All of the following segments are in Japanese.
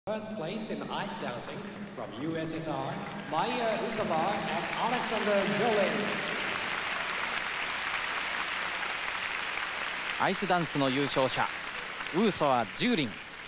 First place in ice dancing from USSR, Maya Usavar and Alexander Jolin. アイスダンスの優勝者、ウーソワ・ジューリン。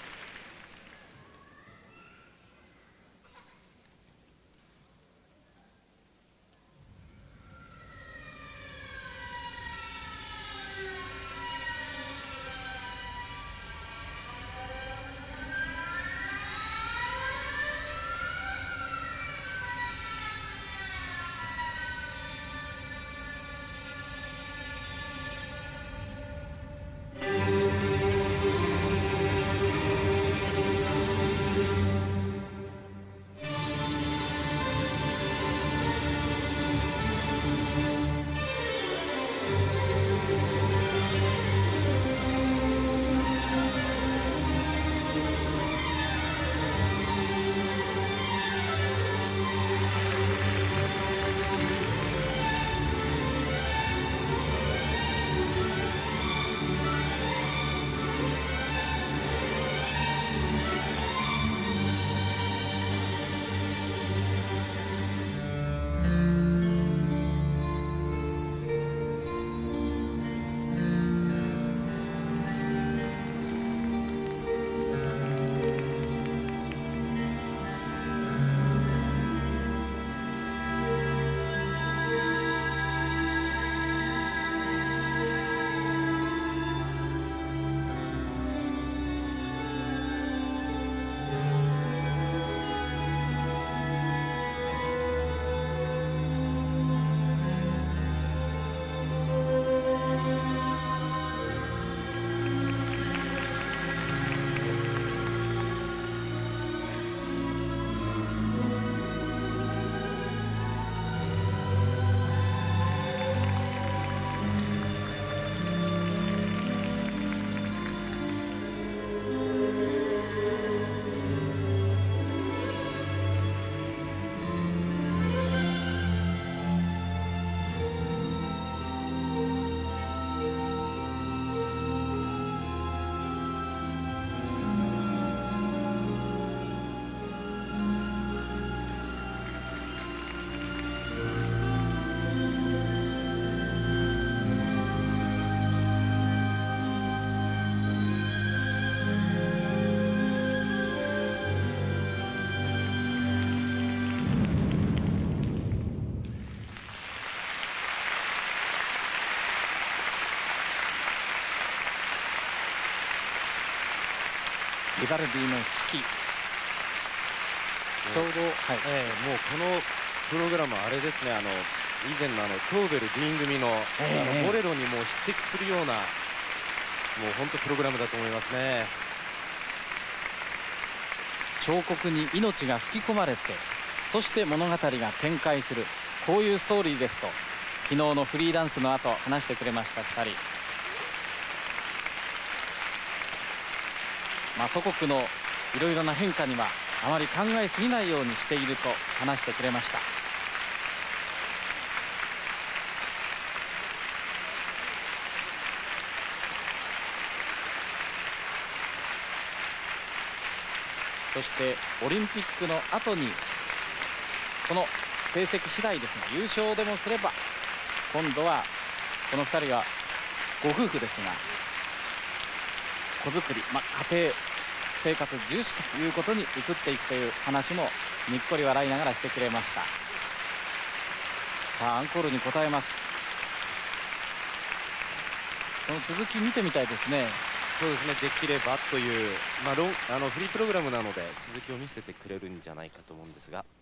リバルディの指揮、ちょうど、 もうこのプログラムはあれですね、以前のトーベル・ディーン組の、ボレロにもう匹敵するような、もう本当プログラムだと思いますね。 彫刻に命が吹き込まれて、そして物語が展開する、こういうストーリーですと昨日のフリーダンスの後話してくれました2人。祖国のいろいろな変化にはあまり考えすぎないようにしていると話してくれました。そしてオリンピックの後にその成績次第ですが、優勝でもすれば今度はこの2人がご夫婦ですが子作り、家庭生活重視ということに移っていくという話もにっこり笑いながらしてくれました。さあアンコールに応えます。この続き見てみたいですね。 そうですね、できればという、フリープログラムなので続きを見せてくれるんじゃないかと思うんですが。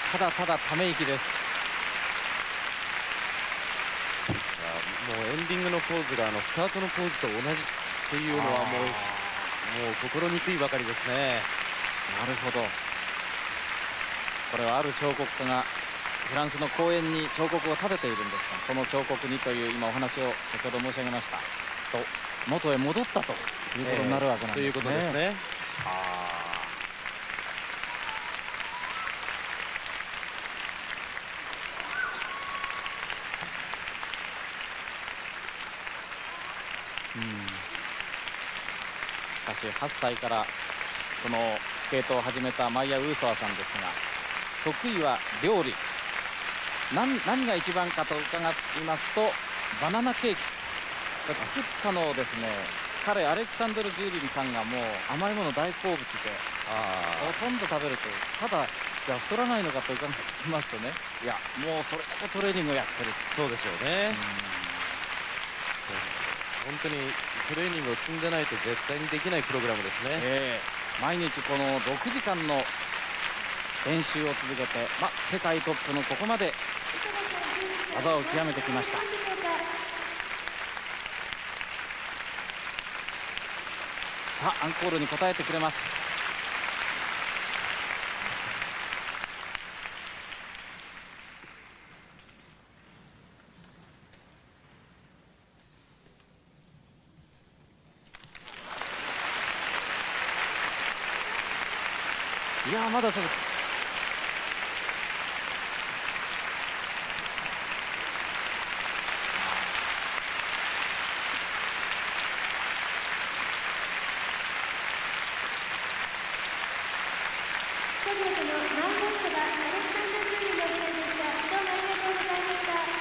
ただただため息です。 もうエンディングのポーズがスタートのポーズと同じっていうのはもう心にくいばかりですね。 なるほど。これはある彫刻家がフランスの公園に彫刻を立てているんですが、その彫刻にという今お話を先ほど申し上げましたと元へ戻ったということになるわけなんですね。 ということですね。 しかし8歳からこのスケートを始めたマイヤ・ウーソワさんですが、得意は料理。何が一番かと伺いますとバナナケーキ。作ったのをですね、彼アレクサンドル・ジューリンさんがもう甘いもの大好物でほとんど食べると。ただじゃあ太らないのかと伺いますとね、いやもうそれだけトレーニングをやってる。 そうでしょうね。本当にトレーニングを積んでないと絶対にできないプログラムですね。 毎日この6時間の練習を続けて、世界トップのここまで技を極めてきました。さあアンコールに応えてくれます。いやまだ続く。 ソビエトのマイナスがアレクサンダー・ジューリンの試合でした。どうもありがとうございました。